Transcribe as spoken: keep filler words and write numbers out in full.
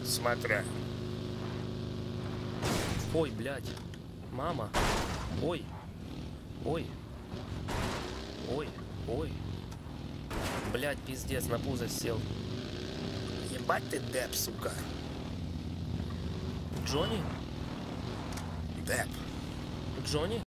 Смотря. Ой, блядь. Мама. Ой. Ой. Ой. Ой. Блядь, пиздец, на пузо сел. Ебать ты Деп, сука. Джонни? Деп. Джонни?